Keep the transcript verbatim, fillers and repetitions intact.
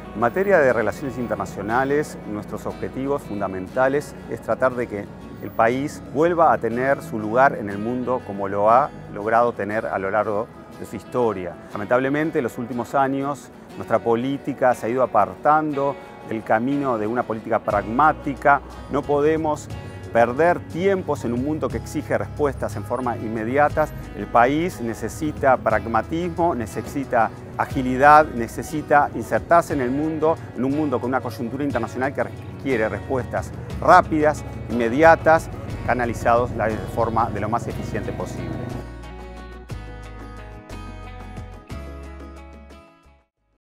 En materia de relaciones internacionales, nuestros objetivos fundamentales es tratar de que el país vuelva a tener su lugar en el mundo como lo ha logrado tener a lo largo de su historia. Lamentablemente, en los últimos años, nuestra política se ha ido apartando del camino de una política pragmática. No podemos perder tiempos en un mundo que exige respuestas en forma inmediatas. El país necesita pragmatismo, necesita agilidad, necesita insertarse en el mundo, en un mundo con una coyuntura internacional que requiere respuestas rápidas, inmediatas, canalizados de forma de lo más eficiente posible.